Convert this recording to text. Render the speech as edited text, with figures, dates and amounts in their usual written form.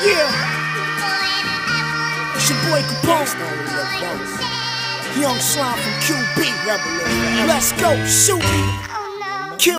Yeah, it's your boy Capone. Young Slime from QB. Let's go, shoot me.